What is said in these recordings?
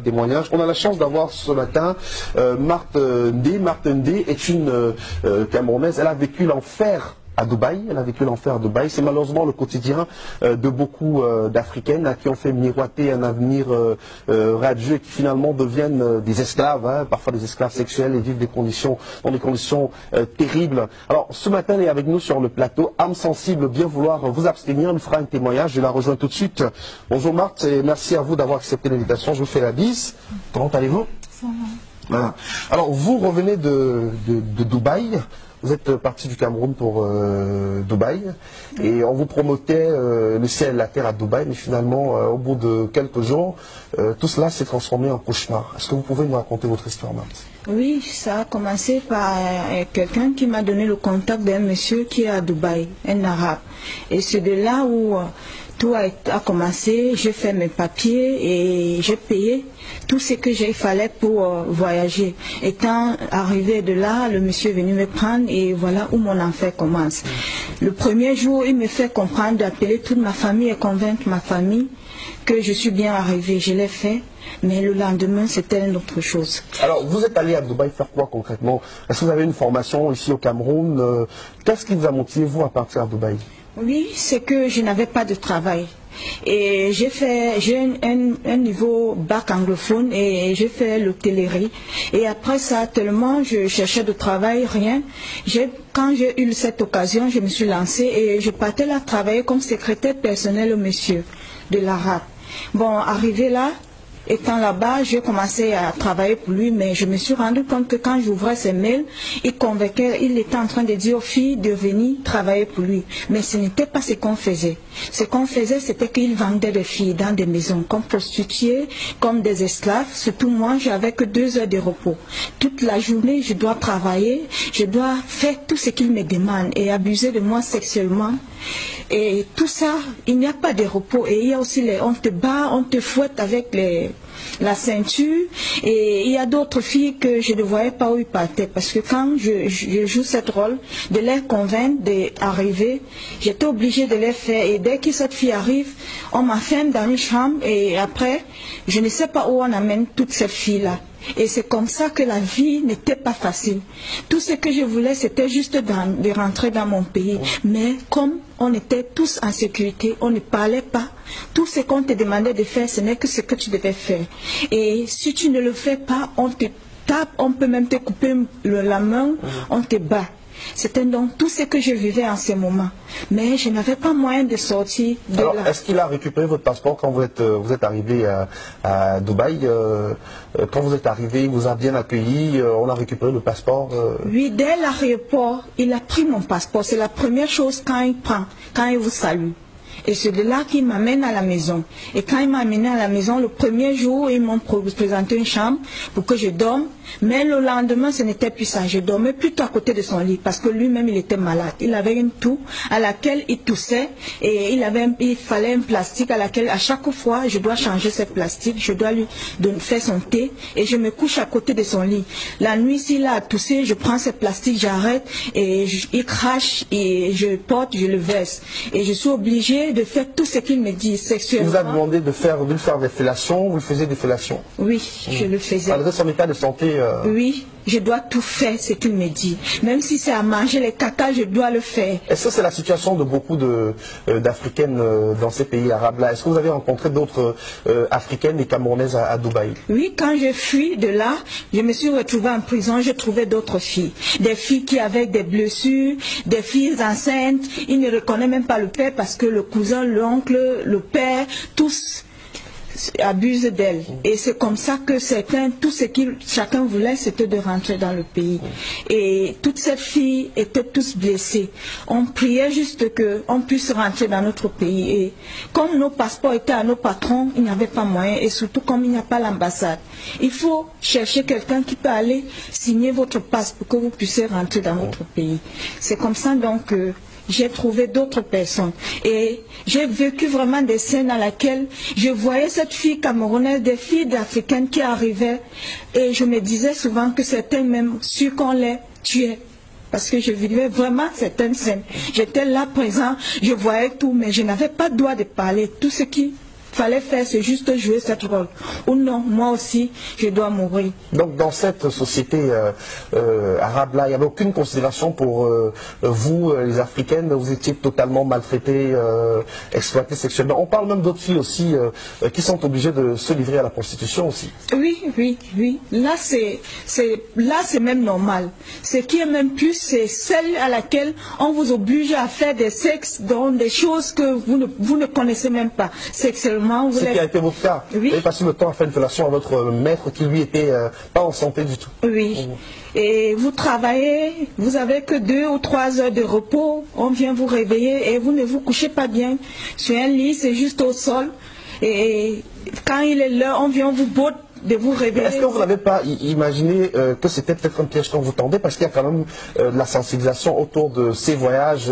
témoignage. On a la chance d'avoir ce matin Marthe Ndé. Marthe Ndé est une Camerounaise. Elle a vécu l'enfer à Dubaï. Elle a vécu l'enfer à Dubaï. C'est malheureusement le quotidien de beaucoup d'Africaines à qui on fait miroiter un avenir radieux et qui finalement deviennent des esclaves, hein, parfois des esclaves sexuels et vivent dans des conditions terribles. Alors ce matin, elle est avec nous sur le plateau. Âme sensible, bien vouloir vous abstenir. Elle fera un témoignage. Je la rejoins tout de suite. Bonjour Marthe et merci à vous d'avoir accepté l'invitation. Je vous fais la bise. Comment allez-vous? Ça va. Voilà. Alors vous revenez de Dubaï. Vous êtes parti du Cameroun pour Dubaï et on vous promotait le ciel et la terre à Dubaï, mais finalement, au bout de quelques jours, tout cela s'est transformé en cauchemar. Est-ce que vous pouvez nous raconter votre histoire, Marthe? Oui, ça a commencé par quelqu'un qui m'a donné le contact d'un monsieur qui est à Dubaï, un arabe. Et c'est de là où tout a commencé. J'ai fait mes papiers et j'ai payé tout ce que il fallait pour voyager. Étant arrivé de là, le monsieur est venu me prendre et voilà où mon enfer commence. Le premier jour, il me fait comprendre d'appeler toute ma famille et convaincre ma famille que je suis bien arrivée. Je l'ai fait, mais le lendemain, c'était une autre chose. Alors, vous êtes allé à Dubaï faire quoi concrètement? Est-ce que vous avez une formation ici au Cameroun? Qu'est-ce qui vous a motivé, vous, à partir à Dubaï? Oui, c'est que je n'avais pas de travail. Et j'ai un niveau bac anglophone et j'ai fait l'hôtellerie. Et après ça, tellement je cherchais de travail, rien. Quand j'ai eu cette occasion, je me suis lancée et je partais là travailler comme secrétaire personnel au monsieur de l'arabe. Bon, arrivé là, étant là-bas, j'ai commencé à travailler pour lui, mais je me suis rendu compte que quand j'ouvrais ses mails, il était en train de dire aux filles de venir travailler pour lui. Mais ce n'était pas ce qu'on faisait. Ce qu'on faisait, c'était qu'il vendait des filles dans des maisons, comme prostituées, comme des esclaves. Surtout moi, j'avais que 2 heures de repos. Toute la journée, je dois travailler, je dois faire tout ce qu'il me demande et abuser de moi sexuellement. Et tout ça, il n'y a pas de repos. Et il y a aussi on te bat, on te fouette avec la ceinture. Et il y a d'autres filles que je ne voyais pas où ils partaient. Parce que quand je joue ce rôle, de les convaincre d'arriver, j'étais obligée de les faire. Et dès que cette fille arrive, on m'enferme dans une chambre. Et après, je ne sais pas où on amène toutes ces filles-là. Et c'est comme ça que la vie n'était pas facile. Tout ce que je voulais, c'était juste de rentrer dans mon pays. Mais comme on était tous en sécurité, on ne parlait pas. Tout ce qu'on te demandait de faire, ce n'est que ce que tu devais faire. Et si tu ne le fais pas, on te tape, on peut même te couper la main, on te bat. C'était donc tout ce que je vivais en ce moment. Mais je n'avais pas moyen de sortir de là. Alors, est-ce qu'il a récupéré votre passeport quand vous êtes arrivé à Dubaï? Quand vous êtes arrivé, il vous a bien accueilli, on a récupéré le passeport? Oui, dès l'aéroport, il a pris mon passeport. C'est la première chose quand il vous salue. Et c'est de là qu'il m'amène à la maison. Et quand il m'a amené à la maison, le premier jour, ils m'ont présenté une chambre pour que je dorme. Mais le lendemain, ce n'était plus ça. Je dormais plutôt à côté de son lit parce que lui-même, il était malade. Il avait une toux à laquelle il toussait et il fallait un plastique à laquelle, à chaque fois, je dois changer ce plastique. Je dois lui faire son thé et je me couche à côté de son lit. La nuit, s'il a toussé, je prends ce plastique, j'arrête et il crache et je porte, je le verse. Et je suis obligée de faire tout ce qu'il me dit sexuellement. Il vous a demandé de lui faire des fellations, vous faisiez des fellations? Oui, je le faisais. Malgré son état de santé Oui, je dois tout faire ce qu'il me dit. Même si c'est à manger les caca, je dois le faire. Est-ce que c'est la situation de beaucoup d'Africaines dans ces pays arabes-là? Est-ce que vous avez rencontré d'autres Africaines et Camerounaises à Dubaï? Oui, quand je fuis de là, je me suis retrouvée en prison, j'ai trouvé d'autres filles. Des filles qui avaient des blessures, des filles enceintes. Ils ne reconnaissent même pas le père parce que le cousin, l'oncle, le père, tous abusent d'elle. Et c'est comme ça que tout ce que chacun voulait, c'était de rentrer dans le pays. Et toutes ces filles étaient tous blessées. On priait juste qu'on puisse rentrer dans notre pays. Et comme nos passeports étaient à nos patrons, il n'y avait pas moyen. Et surtout comme il n'y a pas l'ambassade. Il faut chercher quelqu'un qui peut aller signer votre passe pour que vous puissiez rentrer dans notre pays. C'est comme ça donc que j'ai trouvé d'autres personnes. Et j'ai vécu vraiment des scènes dans lesquelles je voyais cette fille camerounaise, des filles africaines qui arrivaient. Et je me disais souvent que c'était même sûr qu'on les tuait. Parce que je vivais vraiment certaines scènes. J'étais là présent, je voyais tout, mais je n'avais pas le droit de parler. Tout ce qui fallait faire, c'est juste jouer cette rôle. Ou non, moi aussi, je dois mourir. Donc dans cette société arabe-là, il n'y avait aucune considération pour vous, les Africaines, vous étiez totalement maltraitées, exploitées sexuellement. On parle même d'autres filles aussi qui sont obligées de se livrer à la prostitution aussi. Oui, oui, oui. Là, c'est même normal. Ce qui est même plus, c'est celle à laquelle on vous oblige à faire des sexes dans des choses que vous ne connaissez même pas. Sexuellement, Ce qui a été votre cas. Oui. Vous avez passé le temps à faire une relation à votre maître qui lui était pas en santé du tout. Oui. Et vous travaillez, vous avez que 2 ou 3 heures de repos, on vient vous réveiller et vous ne vous couchez pas bien sur un lit, c'est juste au sol. Et quand il est l'heure, on vient vous botte de vous réveiller. Est-ce que vous n'avez pas imaginé que c'était peut-être un piège qu'on vous tendait, parce qu'il y a quand même de la sensibilisation autour de ces voyages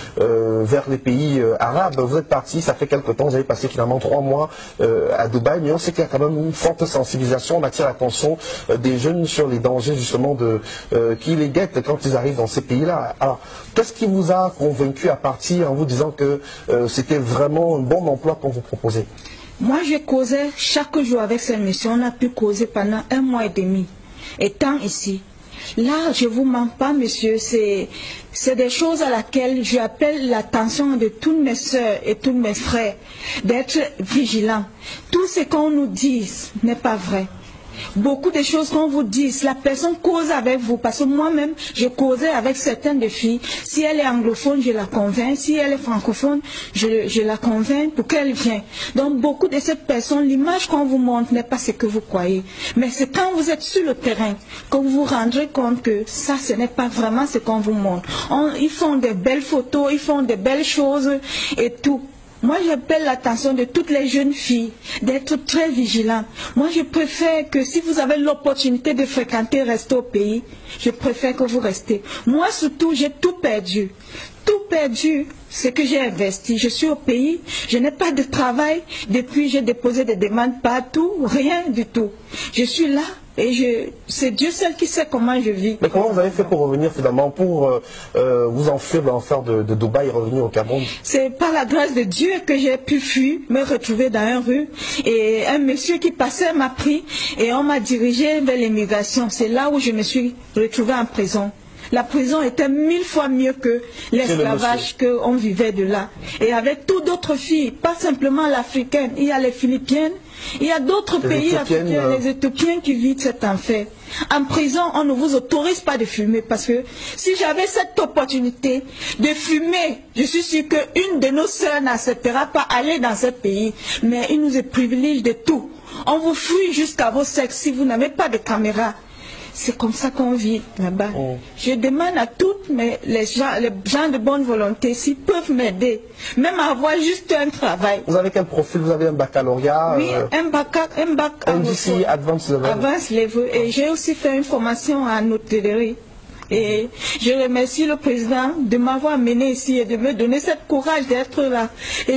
vers les pays arabes. Vous êtes parti, ça fait quelque temps, vous avez passé finalement 3 mois à Dubaï, mais on sait qu'il y a quand même une forte sensibilisation, on attire l'attention des jeunes sur les dangers justement qui les guettent quand ils arrivent dans ces pays-là. Alors, qu'est-ce qui vous a convaincu à partir en vous disant que c'était vraiment un bon emploi qu'on vous proposait? Moi, je causais chaque jour avec ces messieurs. On a pu causer pendant 1 mois et demi, étant ici. Là, je ne vous mens pas, monsieur, c'est des choses à laquelle j'appelle l'attention de toutes mes soeurs et tous mes frères, d'être vigilants. Tout ce qu'on nous dit n'est pas vrai. Beaucoup de choses qu'on vous dit, la personne cause avec vous, parce que moi-même, je causais avec certaines des filles. Si elle est anglophone, je la convainc. Si elle est francophone, je la convainc pour qu'elle vienne. Donc, beaucoup de ces personnes, l'image qu'on vous montre n'est pas ce que vous croyez. Mais c'est quand vous êtes sur le terrain que vous vous rendrez compte que ça, ce n'est pas vraiment ce qu'on vous montre. Ils font des belles photos, ils font des belles choses et tout. Moi, j'appelle l'attention de toutes les jeunes filles d'être très vigilantes. Moi, je préfère que si vous avez l'opportunité de fréquenter, rester au pays, je préfère que vous restez. Moi, surtout, j'ai tout perdu. Tout perdu, ce que j'ai investi. Je suis au pays, je n'ai pas de travail. Depuis, j'ai déposé des demandes partout, rien du tout. Je suis là. Et c'est Dieu seul qui sait comment je vis. Mais comment vous avez fait pour revenir finalement, pour vous enfuir de l'enfer de Dubaï et revenir au Cameroun? C'est par la grâce de Dieu que j'ai pu fuir, me retrouver dans une rue. Et un monsieur qui passait m'a pris et on m'a dirigé vers l'immigration. C'est là où je me suis retrouvée en prison. La prison était 1000 fois mieux que l'esclavage qu'on vivait de là. Et avec toutes d'autres filles, pas simplement l'africaine, il y a les Philippines, il y a d'autres pays africains, les Éthiopiens qui vivent cet enfer. En prison, on ne vous autorise pas de fumer parce que si j'avais cette opportunité de fumer, je suis sûre qu'une de nos sœurs n'acceptera pas aller dans ce pays. Mais il nous privilège de tout. On vous fouille jusqu'à vos sexes si vous n'avez pas de caméra. C'est comme ça qu'on vit là-bas. Je demande à toutes les gens de bonne volonté s'ils peuvent m'aider, même à avoir juste un travail. Vous avez quel profil? Vous avez un baccalauréat? Oui, un bac NGC Advanced Level. Advanced Level. Et j'ai aussi fait une formation en hôtellerie. Et je remercie le président de m'avoir amené ici et de me donner ce courage d'être là. Et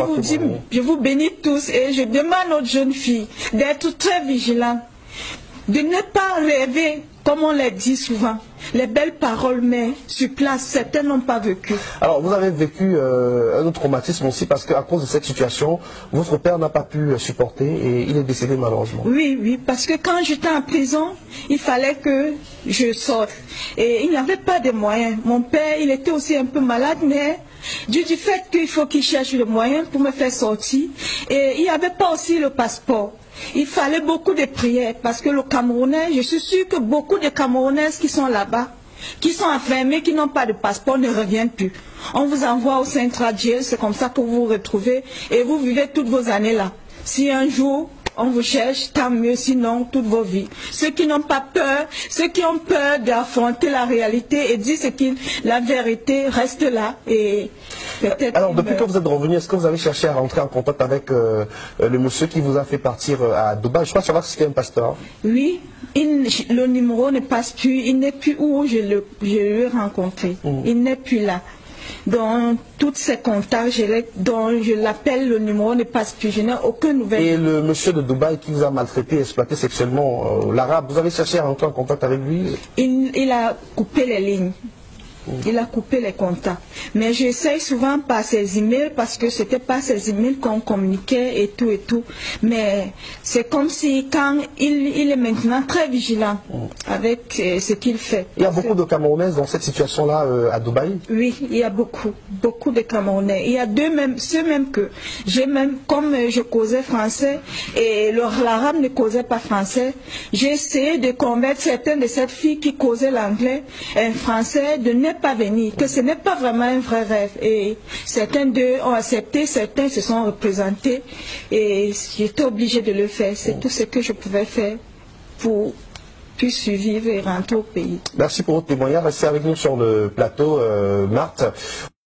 je vous bénis tous et je demande aux jeunes filles d'être très vigilantes. De ne pas rêver, comme on l'a dit souvent, les belles paroles, mais sur place, certains n'ont pas vécu. Alors, vous avez vécu un autre traumatisme aussi, parce qu'à cause de cette situation, votre père n'a pas pu supporter et il est décédé malheureusement. Oui, oui, parce que quand j'étais en prison, il fallait que je sorte. Et il n'y avait pas de moyens. Mon père, il était aussi un peu malade, mais du fait qu'il faut qu'il cherche le moyen pour me faire sortir. Et il n'y avait pas aussi le passeport. Il fallait beaucoup de prières parce que le Camerounais, je suis sûre que beaucoup de Camerounaises qui sont là-bas, qui sont enfermées, qui n'ont pas de passeport, ne reviennent plus. On vous envoie au Central Jail, c'est comme ça que vous vous retrouvez et vous vivez toutes vos années là. Si un jour on vous cherche, tant mieux, sinon toute vos vies. Ceux qui n'ont pas peur, ceux qui ont peur d'affronter la réalité et dire la vérité reste là et peut-être. Alors depuis que vous êtes revenu, est-ce que vous avez cherché à rentrer en contact avec le monsieur qui vous a fait partir à Dubaï? Je crois savoir que c'était un pasteur. Oui, le numéro ne passe plus, il n'est plus où je l'ai rencontré. Il n'est plus là. Dans tous ces contacts, dont je l'appelle, le numéro ne passe plus, je n'ai aucune nouvelle. Et le monsieur de Dubaï qui vous a maltraité, exploité sexuellement, l'arabe, vous avez cherché à rentrer en contact avec lui? Il a coupé les lignes. Il a coupé les contacts. Mais j'essaye souvent par ses emails parce que c'était pas ses emails qu'on communiquait et tout et tout. Mais c'est comme si quand il est maintenant très vigilant avec ce qu'il fait. Il y a beaucoup de Camerounaises dans cette situation-là à Dubaï? Oui, il y a beaucoup de Camerounais. Il y a ceux même que j'ai même, comme je causais français et l'arabe ne causait pas français, j'ai essayé de convaincre certaines de ces filles qui causaient l'anglais, un français, de ne pas venir, que ce n'est pas vraiment un vrai rêve. Et certains d'eux ont accepté, certains se sont représentés et j'étais obligée de le faire. C'est tout ce que je pouvais faire pour puisse survivre et rentrer au pays. Merci pour votre témoignage. Restez avec nous sur le plateau, Marthe.